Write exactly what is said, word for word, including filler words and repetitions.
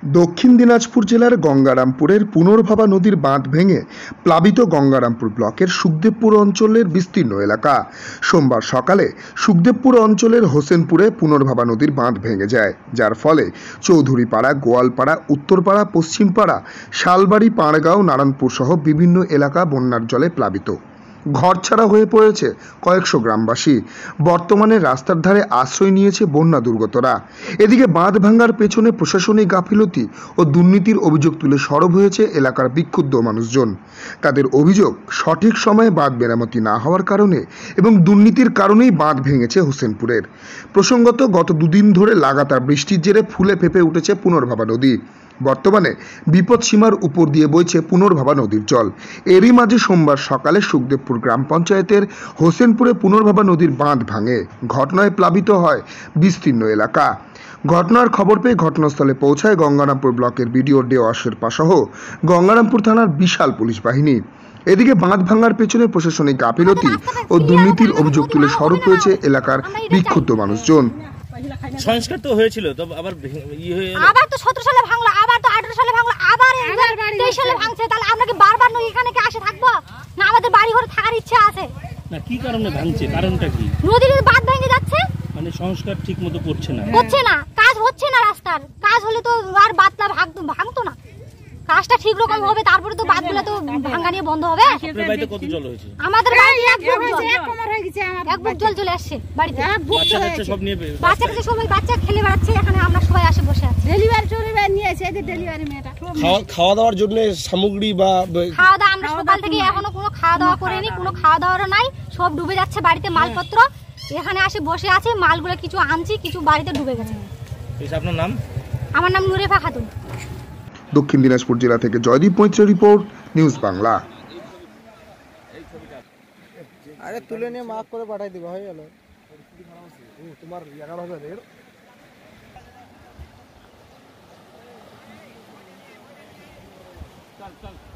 দক্ষিণ দিনাজপুর জেলার গঙ্গারামপুরের পুনর্ভাবা নদীর বাঁধ ভেঙে প্লাবিত গঙ্গারামপুর ব্লকের সুখদেবপুর অঞ্চলের বিস্তীর্ণ এলাকা। সোমবার সকালে সুখদেবপুর অঞ্চলের হোসেনপুরে পুনর্ভাবা নদীর বাঁধ ভেঙে যায়, যার ফলে চৌধুরীপাড়া, গোয়ালপাড়া, উত্তরপাড়া, পশ্চিমপাড়া, শালবাড়ি, পাড়গাঁও, নারায়ণপুর সহ বিভিন্ন এলাকা বন্যার জলে প্লাবিত। ঘরছাড়া হয়ে পড়েছে কয়েকশো গ্রামবাসী। বর্তমানে রাস্তার ধারে আশ্রয় নিয়েছে বন্যা দুর্গতরা। এদিকে বাঁধ ভাঙার পেছনে প্রশাসনিক গাফিলতি ও দুর্নীতির অভিযোগ তুলে সরব হয়েছে এলাকার বিক্ষুব্ধ মানুষজন। তাদের অভিযোগ, সঠিক সময়ে বাঁধ মেরামতি না হওয়ার কারণে এবং দুর্নীতির কারণেই বাঁধ ভেঙেছে হোসেনপুরের। প্রসঙ্গত, গত দুদিন ধরে লাগাতার বৃষ্টির জেরে ফুলে ফেঁপে উঠেছে পুনর্ভাবা নদী। বর্তমানে বিপদসীমার উপর দিয়ে বইছে পুনর্ভাবা নদীর জল। এরই মাঝে সোমবার সকালে সুখদেবপুর গ্রাম পঞ্চায়েতের হোসেনপুরে পুনর্ভাবা নদীর বাঁধ ভাঙে। ঘটনায় প্লাবিত হয় বিস্তীর্ণ এলাকা। ঘটনার খবর পেয়ে ঘটনাস্থলে পৌঁছায় গঙ্গারামপুর ব্লকের বিডিও দেওয়া শেরপা সহ গঙ্গারামপুর থানার বিশাল পুলিশ বাহিনী। এদিকে বাঁধ ভাঙার পেছনে প্রশাসনিক গাফিলতি ও দুর্নীতির অভিযোগ তুলে সরব হয়েছে এলাকার বিক্ষুব্ধ মানুষজন। সংস্কার তো হয়েছিল, তবে আবার আবার তো সতেরো সালে ভাঙলো, আবার তো আঠারো সালে ভাঙলো, আবার তেইশ সালে ভাঙছে। তাহলে আমরা কি বারবার এখানে কি আসে থাকবো না? আমাদের বাড়ি ঘরে থাকার ইচ্ছা আছে না। কি কারণে ভাঙছে? কারণটা কি? নদীর বাঁধ ভেঙে যাচ্ছে, মানে সংস্কার ঠিক মতো করছে না, হচ্ছে না, কাজ হচ্ছে না। রাস্তার কাজ হলে তো আর বাঁধটা ভাঙতো ভাঙতো না। কাজটা ঠিক রকম হবে, তারপরে তো বাঁধগুলো তো ভাঙা নিয়ে বন্ধ হবে। আপনার বাড়িতে কত জল হয়েছে? আমাদের বাড়িতে এক বুক জল, এক বুক জল চলে আসছে বাড়িতে। বাচ্চা কাচ্চা সব নিয়ে, বাচ্চা কাচ্চা সবাই বাচ্চা খেলে বেড়াচ্ছে। এখানে আমরা সবাই আসে বসে আছি। ডেলিভারি ডেলিভারি নিয়ে এসে এদের ডেলিভারি মেয়েটা খাওয়া দাওয়ার জন্য সামগ্রী বা খাওয়া দাওয়া আমরা সকাল থেকে এখনো কোনো খাওয়া দাওয়া করিনি, কোনো খাওয়া দাওয়ারও নাই। সব ডুবে যাচ্ছে বাড়িতে মালপত্র। এখানে আসে বসে আছি, মালগুলো কিছু আনছি, কিছু বাড়িতে ডুবে গেছে। আপনার নাম? আমার নাম নুরেফা খাতুন। দক্ষিণ দিনাজপুর জেলা থেকে জয়দীপ মৈত্রের রিপোর্ট, নিউজ বাংলা। আরে তুলে নিয়ে মাফ করে পাঠাই দিবা, হয়ে গেল। তোমার এগারো হাজার চল চল